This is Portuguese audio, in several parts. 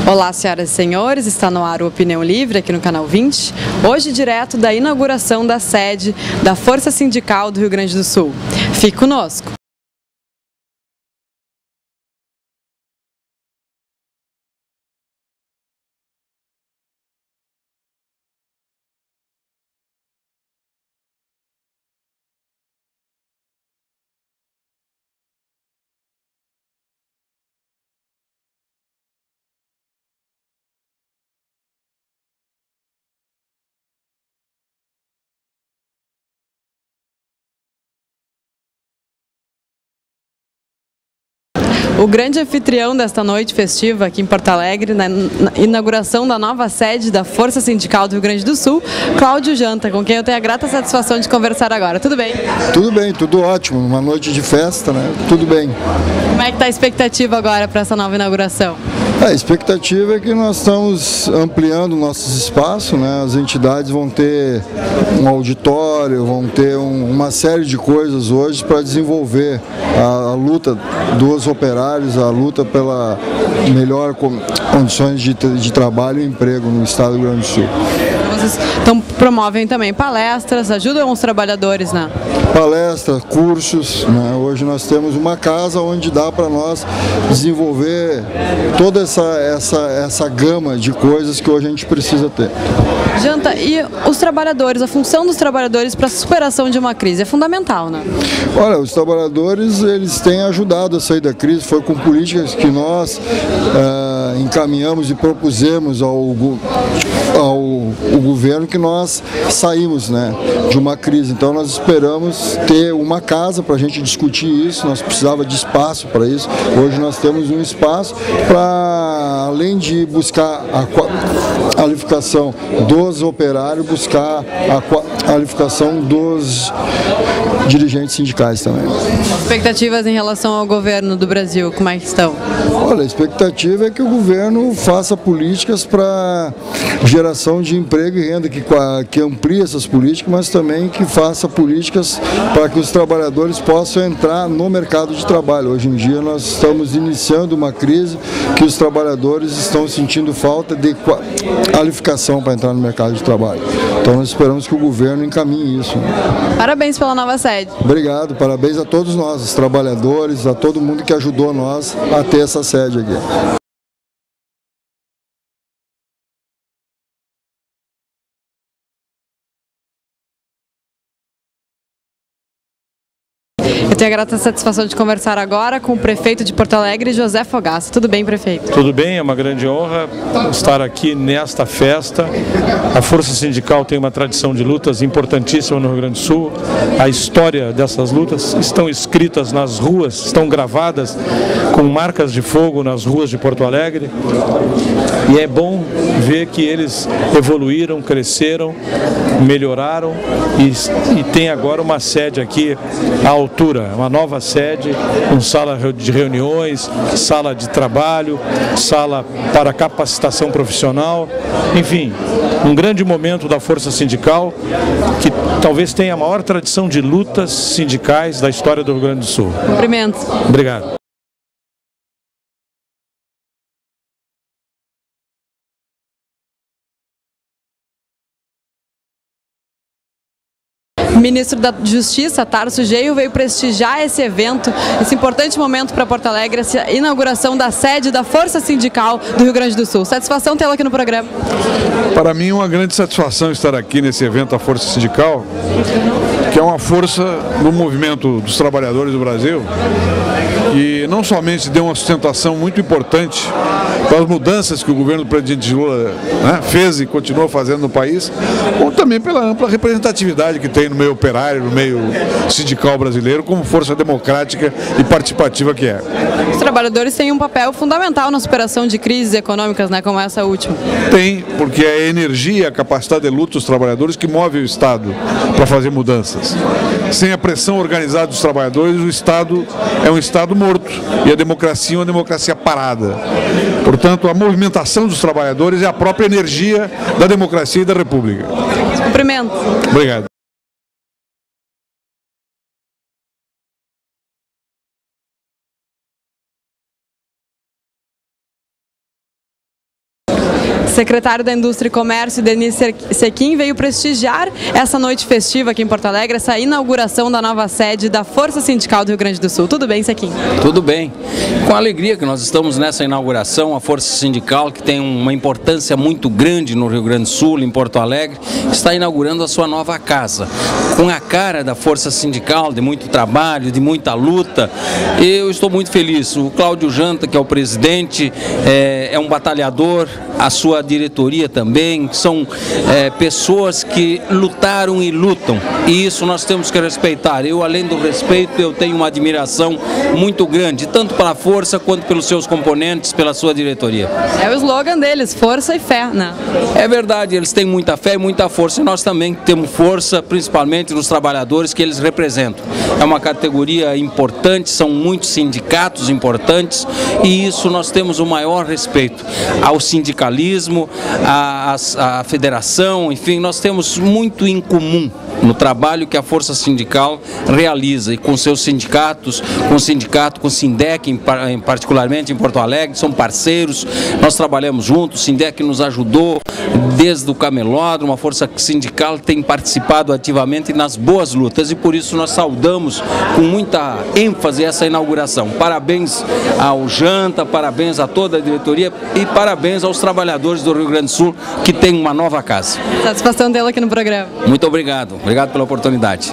Olá, senhoras e senhores, está no ar o Opinião Livre aqui no Canal 20, hoje direto da inauguração da sede da Força Sindical do Rio Grande do Sul. Fique conosco! O grande anfitrião desta noite festiva aqui em Porto Alegre, na inauguração da nova sede da Força Sindical do Rio Grande do Sul, Cláudio Janta, com quem eu tenho a grata satisfação de conversar agora. Tudo bem? Tudo bem, tudo ótimo. Uma noite de festa, né? Tudo bem. Como é que está a expectativa agora para essa nova inauguração? A expectativa é que nós estamos ampliando nossos espaços, né? As entidades vão ter um auditório, vão ter uma série de coisas hoje para desenvolver a luta dos operários, a luta pela melhor condições de trabalho e emprego no estado do Rio Grande do Sul. Então promovem também palestras, ajudam os trabalhadores, né? Palestras, cursos, né? Hoje nós temos uma casa onde dá para nós desenvolver toda essa gama de coisas que hoje a gente precisa ter. Janta, e os trabalhadores, a função dos trabalhadores para a superação de uma crise é fundamental, né? Olha, os trabalhadores, eles têm ajudado a sair da crise, foi com políticas que nós encaminhamos e propusemos ao governo que nós saímos, né, de uma crise. Então nós esperamos ter uma casa para a gente discutir isso, nós precisávamos de espaço para isso. Hoje nós temos um espaço para, além de buscar a qualificação dos operários, buscar a qualificação dos dirigentes sindicais também. Expectativas em relação ao governo do Brasil, como é que estão? Olha, a expectativa é que o governo faça políticas para geração de emprego e renda, que amplie essas políticas, mas também que faça políticas para que os trabalhadores possam entrar no mercado de trabalho. Hoje em dia nós estamos iniciando uma crise que os trabalhadores estão sentindo falta de qualificação para entrar no mercado de trabalho. Então nós esperamos que o governo encaminhe isso. Parabéns pela nova sede. Obrigado, parabéns a todos nós, os trabalhadores, a todo mundo que ajudou nós a ter essa sede aqui. Eu tenho a grata satisfação de conversar agora com o prefeito de Porto Alegre, José Fogaça. Tudo bem, prefeito? Tudo bem, é uma grande honra estar aqui nesta festa. A Força Sindical tem uma tradição de lutas importantíssima no Rio Grande do Sul. A história dessas lutas estão escritas nas ruas, estão gravadas com marcas de fogo nas ruas de Porto Alegre. E é bom ver que eles evoluíram, cresceram, melhoraram e tem agora uma sede aqui à altura, uma nova sede, com sala de reuniões, sala de trabalho, sala para capacitação profissional, enfim, um grande momento da Força Sindical, que talvez tenha a maior tradição de lutas sindicais da história do Rio Grande do Sul. Cumprimentos. Obrigado. O ministro da Justiça, Tarso Geio, veio prestigiar esse evento, esse importante momento para Porto Alegre, essa inauguração da sede da Força Sindical do Rio Grande do Sul. Satisfação tê-lo aqui no programa. Para mim é uma grande satisfação estar aqui nesse evento da Força Sindical, que é uma força do movimento dos trabalhadores do Brasil, que não somente deu uma sustentação muito importante para as mudanças que o governo do presidente Lula fez e continua fazendo no país, como também pela ampla representatividade que tem no meio operário, no meio sindical brasileiro, como força democrática e participativa que é. Os trabalhadores têm um papel fundamental na superação de crises econômicas, né, como essa última. Tem, porque é a energia, a capacidade de luta dos trabalhadores que move o Estado para fazer mudanças. Sem a pressão organizada dos trabalhadores, o Estado é um Estado morto e a democracia é uma democracia parada. Portanto, a movimentação dos trabalhadores é a própria energia da democracia e da República. Cumprimento. Obrigado. Secretário da Indústria e Comércio, Denis Sechin, veio prestigiar essa noite festiva aqui em Porto Alegre, essa inauguração da nova sede da Força Sindical do Rio Grande do Sul. Tudo bem, Sechin? Tudo bem. Com alegria que nós estamos nessa inauguração, a Força Sindical, que tem uma importância muito grande no Rio Grande do Sul, em Porto Alegre, está inaugurando a sua nova casa. Com a cara da Força Sindical, de muito trabalho, de muita luta, eu estou muito feliz. O Cláudio Janta, que é o presidente, é um batalhador, a sua diretoria também, são pessoas que lutaram e lutam, e isso nós temos que respeitar. Eu, além do respeito, eu tenho uma admiração muito grande, tanto pela Força quanto pelos seus componentes, pela sua diretoria. É o slogan deles, força e fé, né? É verdade, eles têm muita fé e muita força, e nós também temos força, principalmente nos trabalhadores que eles representam. É uma categoria importante, são muitos sindicatos importantes, e isso nós temos o maior respeito ao sindicalismo, à federação, enfim, nós temos muito em comum no trabalho que a Força Sindical realiza, e com seus sindicatos, com o sindicato, com o Sindec, particularmente em Porto Alegre, são parceiros, nós trabalhamos juntos, o Sindec nos ajudou desde o camelódromo, a Força Sindical tem participado ativamente nas boas lutas, e por isso nós saudamos com muita ênfase essa inauguração. Parabéns ao Janta, parabéns a toda a diretoria e parabéns aos trabalhadores do Rio Grande do Sul, que tem uma nova casa. Satisfação dela aqui no programa. Muito obrigado. Obrigado pela oportunidade.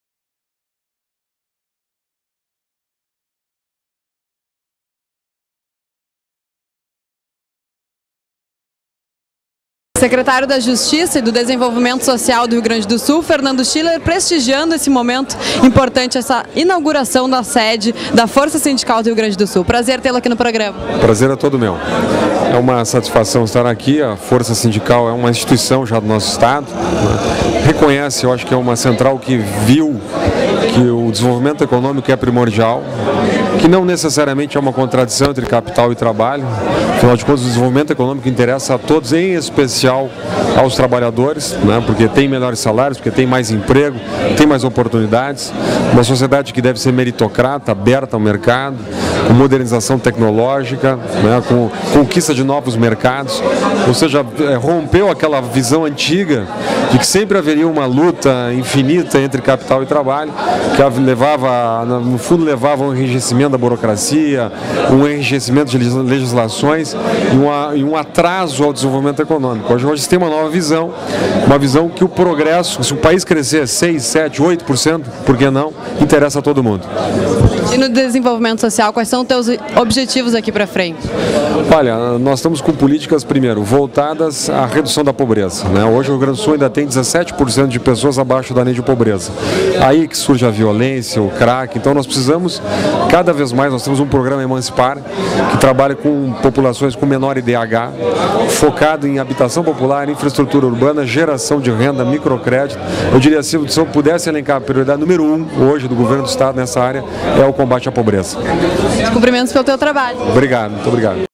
Secretário da Justiça e do Desenvolvimento Social do Rio Grande do Sul, Fernando Schiller, prestigiando esse momento importante, essa inauguração da sede da Força Sindical do Rio Grande do Sul. Prazer tê-lo aqui no programa. Prazer é todo meu. É uma satisfação estar aqui. A Força Sindical é uma instituição já do nosso estado, né? Reconhece, eu acho que é uma central que viu que o desenvolvimento econômico é primordial, que não necessariamente é uma contradição entre capital e trabalho. Afinal de contas, o desenvolvimento econômico interessa a todos, em especial aos trabalhadores, né? Porque tem melhores salários, porque tem mais emprego, tem mais oportunidades. Uma sociedade que deve ser meritocrata, aberta ao mercado, com modernização tecnológica, né? Com conquista de novos mercados. Ou seja, rompeu aquela visão antiga de que sempre haveria uma luta infinita entre capital e trabalho, que levava, no fundo, levava a um enrijecimento da burocracia, um enrijecimento de legislações e um atraso ao desenvolvimento econômico. Hoje se tem uma nova visão, uma visão que o progresso, se o país crescer 6, 7, 8%, por que não, interessa a todo mundo. E no desenvolvimento social, quais são os teus objetivos aqui para frente? Olha, nós estamos com políticas, primeiro, voltadas à redução da pobreza, né? Hoje o Rio Grande do Sul ainda tem 17% de pessoas abaixo da linha de pobreza. Aí que surge a violência, o crack. Então nós precisamos, cada vez mais, nós temos um programa Emancipar, que trabalha com populações com menor IDH, focado em habitação popular, infraestrutura urbana, geração de renda, microcrédito. Eu diria assim, se eu pudesse elencar a prioridade número 1 hoje do governo do estado nessa área, é o combate à pobreza. Cumprimentos pelo teu trabalho. Obrigado, muito obrigado.